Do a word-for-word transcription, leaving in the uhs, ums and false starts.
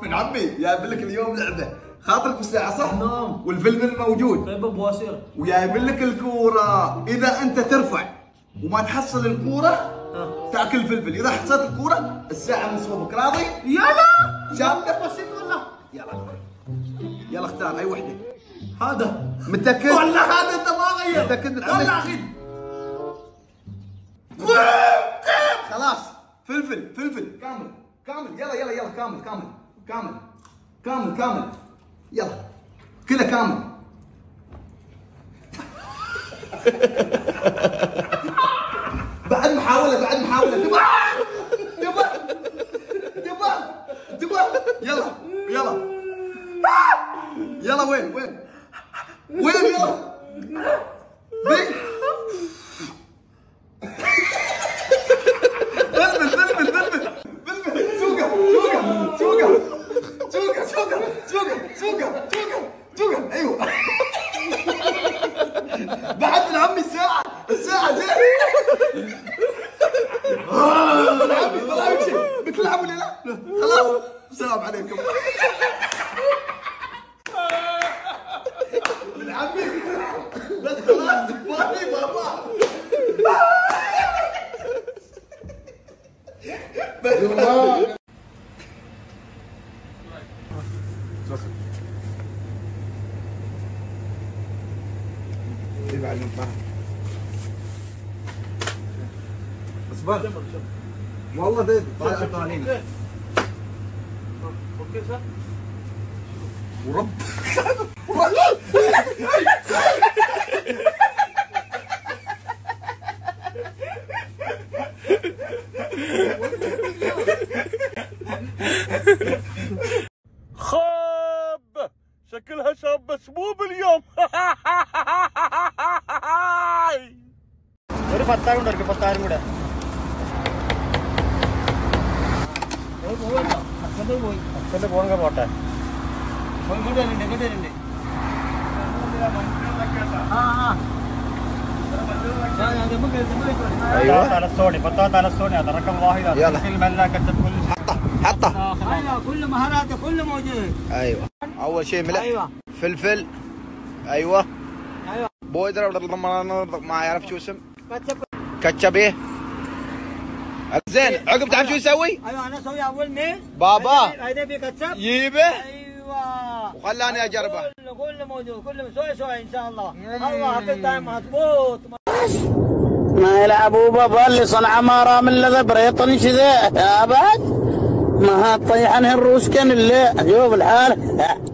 من عمي جايب لك اليوم لعبه، خاطرك بالساعه صح؟ نعم. والفلفل موجود. طيب بواسير. وجايب لك الكوره، اذا انت ترفع وما تحصل الكوره تاكل فلفل، اذا حصلت الكوره الساعه من صوبك، راضي؟ يلا شابك بسيط والله. يلا يلا اختار اي وحده. هذا متاكد؟ والله هذا انت ما غير. متاكد من والله عمك؟ اخي خلاص فلفل فلفل كامل كامل. يلا يلا يلا كامل كامل كامل كامل كامل يلا كذا كامل. بعد محاولة بعد محاولة. تبغى تبغى تبغى تبغى يلا يلا يلا. وين وين وين يلا ذي بلبل بلبل بلبل بلبل. سوقه سوقه سوقه سوقه سوقه سوقه سوقه سوقه سوقه. ايوه بعد من عمي الساعة الساعة زين. من عمي ما راح يمشي. بتلعب ولا لا؟ خلاص السلام عليكم. من عمي بس خلاص ما في بابا. اصبر والله ده طالع طالعين ورب خاب شكلها شابة شبوب اليوم. ഒരു പത്താറും ഉണ്ട് പത്താറും കൂടെ പോയി അച്ഛൻ്റെ പോകണ പോട്ടെ ഇങ്ങോട്ട് വരുന്നുണ്ട് ഇങ്ങോട്ട് വരുന്നുണ്ട്. തലസോണി പത്താ തലസോണി رقم واحد في الملاك كل حطه حطه. ايوه كل مهاراته كله موجود. ايوه اول شيء ملح. ايوه فلفل. ايوه ايوه بودره ما يعرف شو اسم كاتشب. كاتشب. ايه زين عقب تعرف شو يسوي؟ ايوه انا اسوي اول ميل بابا هيدا في كاتشب يجيبه ايوه وخلاني اجربه. كله كله موجود كله شوي شوي ان شاء الله. الله الدايم مضبوط. ما يلعبوا بابا اللي صنع مارا من لذا بريطن شذا ابد ما هالطيحن الروس كان اللي شوف الحال.